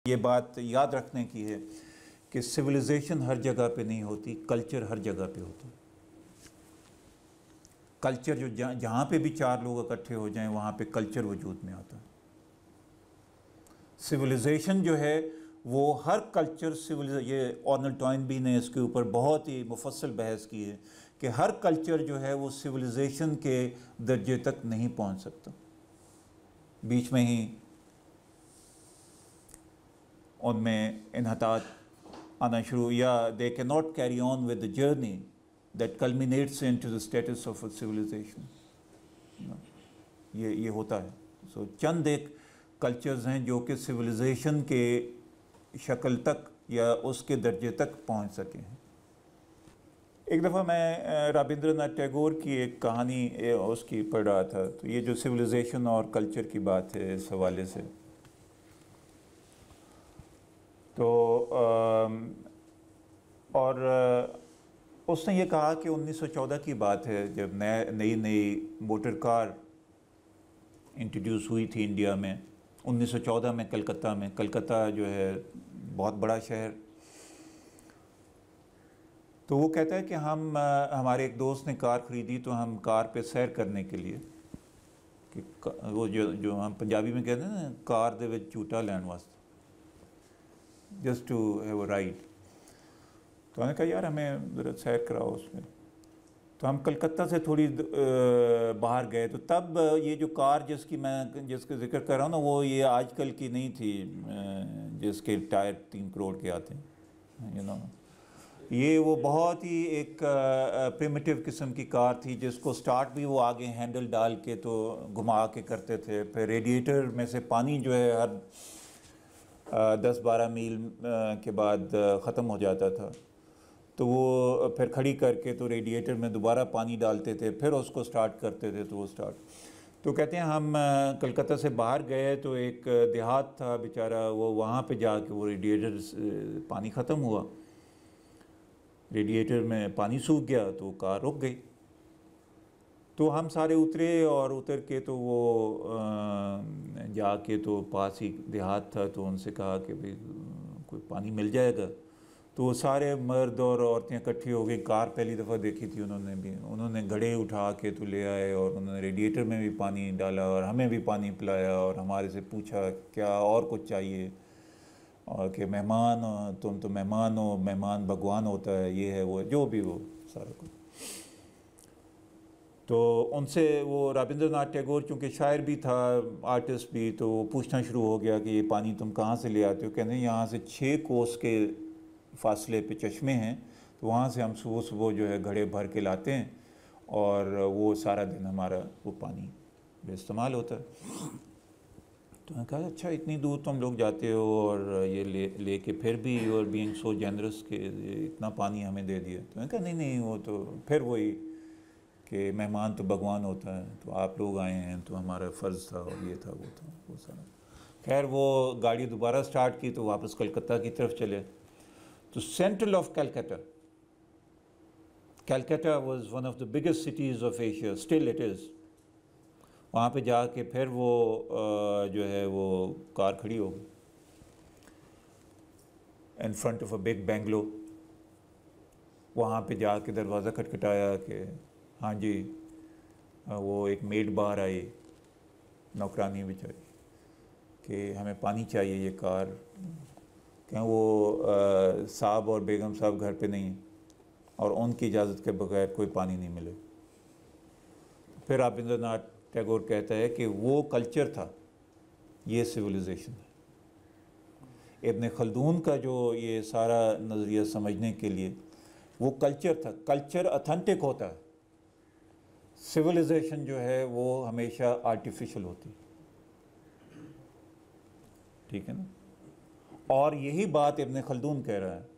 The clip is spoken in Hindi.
ये बात याद रखने की है कि सिविलाइजेशन हर जगह पे नहीं होती, कल्चर हर जगह पे होता है। कल्चर जो जहाँ पे भी चार लोग इकट्ठे हो जाएं वहाँ पे कल्चर वजूद में आता है। सिविलाइजेशन जो है वो हर कल्चर ये ऑर्नल टॉइनबी ने इसके ऊपर बहुत ही मुफस्सल बहस की है कि हर कल्चर जो है वो सिविलाइजेशन के दर्जे तक नहीं पहुँच सकता, बीच में ही उनमें इन्हतात आना शुरू, या they can not carry on with the journey that culminates into the status of a civilisation. ये होता है। सो चंद एक कल्चर्स हैं जो कि सिविलाइजेशन के शक्ल तक या उसके दर्जे तक पहुंच सके हैं। एक दफ़ा मैं रविंद्रनाथ टैगोर की एक कहानी उसकी पढ़ रहा था, तो ये जो सिविलाइजेशन और कल्चर की बात है इस हवाले से, तो उसने ये कहा कि 1914 की बात है जब नई मोटर कार इंट्रोड्यूस हुई थी इंडिया में। 1914 में कलकत्ता जो है बहुत बड़ा शहर। तो वो कहता है कि हमारे एक दोस्त ने कार ख़रीदी, तो हम कार पे सैर करने के लिए कि वो जो हम पंजाबी में कहते हैं ना, कार दे विच झूटा लैन वास्ते, just to have a ride. तो मैंने कहा यार हमें ज़रा सैर कराओ उसमें। तो हम कलकत्ता से थोड़ी बाहर गए, तो तब ये जो कार जिसका जिक्र कर रहा हूँ ना, वो ये आजकल की नहीं थी जिसके टायर 3 करोड़ के आते हैं, ये वो बहुत ही एक प्रिमिटिव किस्म की कार थी, जिसको स्टार्ट भी वो आगे हैंडल डाल के तो घुमा के करते थे। फिर रेडिएटर में से पानी जो है हर 10-12 मील के बाद ख़त्म हो जाता था, तो वो फिर खड़ी करके तो रेडिएटर में दोबारा पानी डालते थे, फिर उसको स्टार्ट करते थे तो वो स्टार्ट। तो कहते हैं हम कलकत्ता से बाहर गए तो एक देहात था बेचारा, वो वहाँ पे जाके वो रेडिएटर पानी ख़त्म हुआ, रेडिएटर में पानी सूख गया तो कार रुक गई। तो हम सारे उतरे और उतर के तो वो जाके तो पास ही देहात था, तो उनसे कहा कि भाई कोई पानी मिल जाएगा। तो वो सारे मर्द और औरतें इकट्ठी हो गई। कार पहली दफ़ा देखी थी उन्होंने घड़े उठा के तो ले आए और उन्होंने रेडिएटर में भी पानी डाला और हमें भी पानी पिलाया और हमारे से पूछा क्या और कुछ चाहिए, और कि मेहमान तुम तो मेहमान हो, मेहमान भगवान होता है, ये है वो जो भी वो सारा कुछ। तो उनसे वो रविंद्रनाथ टैगोर चूँकि शायर भी था, आर्टिस्ट भी, तो वो पूछना शुरू हो गया कि ये पानी तुम कहाँ से ले आते हो। कहते हैं यहाँ से 6 कोस के फासले पे चश्मे हैं, तो वहाँ से हम सुबह सुबह जो है घड़े भर के लाते हैं और वो सारा दिन हमारा वो पानी इस्तेमाल होता है। तो मैंने कहा अच्छा इतनी दूर तुम लोग जाते हो और ये ले के फिर भी you are being so generous के इतना पानी हमें दे दिया। तो मैंने कहा नहीं वो तो फिर वही कि मेहमान तो भगवान होता है, तो आप लोग आए हैं तो हमारा फ़र्ज़ था और ये था वो सारा। खैर वो गाड़ी दोबारा स्टार्ट की तो वापस कलकत्ता की तरफ चले। तो central of Calcutta was one of the biggest cities of Asia, still it is. वहाँ पे जाके फिर वो जो है वो कार खड़ी हो गई in front of a big bungalow. वहाँ पे जाके दरवाज़ा खटखटाया कि हाँ जी, वो एक मेड बाहर आई, नौकरानी बेचारी, कि हमें पानी चाहिए, ये कार क्या वो साहब और बेगम साहब घर पे नहीं हैं और उनकी इजाज़त के बगैर कोई पानी नहीं मिले। फिर रविंद्रनाथ टैगोर कहता है कि वो कल्चर था, ये सिविलाइजेशन है। इब्न खल्दून का जो ये सारा नज़रिया समझने के लिए वो कल्चर था, कल्चर ऑथेंटिक होता है, सिविलाइजेशन जो है वो हमेशा आर्टिफिशियल होती है, ठीक है ना। और यही बात इब्न खल्दून कह रहा है